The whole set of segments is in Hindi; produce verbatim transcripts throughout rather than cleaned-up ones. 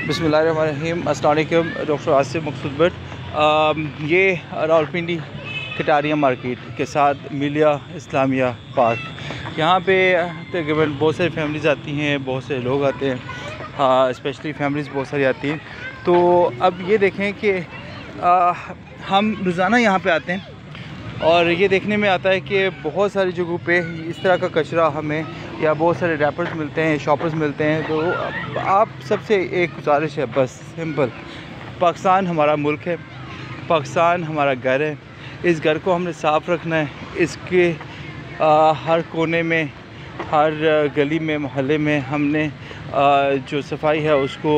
बिस्मिल्लाहिर्रहमानिर्रहीम। अस्सलाम वालेकुम। डॉक्टर आसिफ मकसूद भट्ट। ये रावलपिंडी कटारिया मार्केट के साथ मिलिया इस्लामिया पार्क, यहाँ पे तकरीबन बहुत सारी फैमिलीज़ आती हैं, बहुत से लोग आते हैं, हाँ स्पेशली फैमिलीज़ बहुत सारी आती हैं। तो अब ये देखें कि हम रोज़ाना यहाँ पे आते हैं और ये देखने में आता है कि बहुत सारी जगहों पे इस तरह का कचरा हमें या बहुत सारे रैपर्स मिलते हैं, शॉपर्स मिलते हैं। तो आप सबसे एक गुजारिश है, बस सिंपल, पाकिस्तान हमारा मुल्क है, पाकिस्तान हमारा घर है, इस घर को हमने साफ़ रखना है। इसके आ, हर कोने में, हर गली में, मोहल्ले में हमने आ, जो सफाई है उसको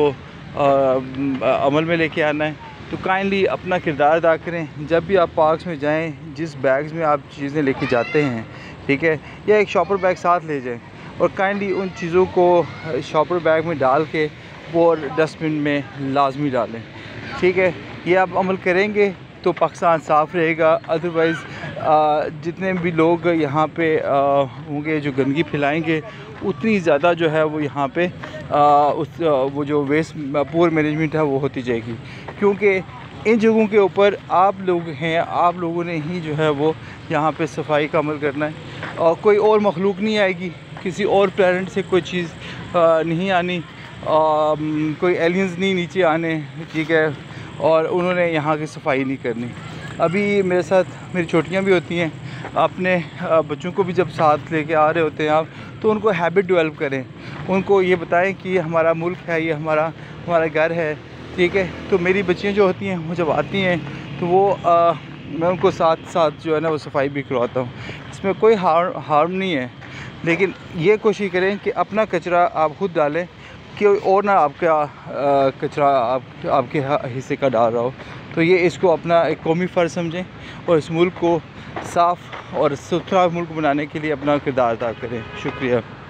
आ, अमल में लेके आना है। तो काइंडली अपना किरदार अदा करें। जब भी आप पार्क्स में जाएं, जिस बैग्स में आप चीज़ें लेके जाते हैं, ठीक है, या एक शॉपर बैग साथ ले जाएं और काइंडली उन चीज़ों को शॉपर बैग में डाल के वो डस्टबिन में लाजमी डालें, ठीक है। ये आप अमल करेंगे तो पाकिस्तान साफ़ रहेगा। अदरवाइज़ जितने भी लोग यहाँ पे होंगे जो गंदगी फैलाएंगे, उतनी ज़्यादा जो है वो यहाँ पे आ, उस वो जो वेस्ट पुअर मैनेजमेंट है वो होती जाएगी। क्योंकि इन जगहों के ऊपर आप लोग हैं, आप लोगों ने ही जो है वो यहाँ पे सफाई का अमल करना है और कोई और मखलूक नहीं आएगी, किसी और प्लैनेट से कोई चीज़ नहीं आनी, आ, कोई एलियंस नहीं नीचे आने, ठीक है, और उन्होंने यहाँ की सफाई नहीं करनी। अभी मेरे साथ मेरी छोटियाँ भी होती हैं, अपने बच्चों को भी जब साथ लेके आ रहे होते हैं आप, तो उनको हैबिट डेवलप करें, उनको ये बताएं कि ये हमारा मुल्क है, ये हमारा हमारा घर है, ठीक है। तो मेरी बच्चियाँ जो होती हैं वो जब आती हैं तो वो आ, मैं उनको साथ साथ जो है ना वो सफाई भी करवाता हूँ। इसमें कोई हार्म हार्म नहीं है, लेकिन ये कोशिश करें कि अपना कचरा आप खुद डालें, कि और ना आपका कचरा आप आपके हिस्से का डाल रहा हो। तो ये इसको अपना एक कौमी फ़र्ज़ समझें और इस मुल्क को साफ़ और सुथरा मुल्क बनाने के लिए अपना किरदार अदा करें। शुक्रिया।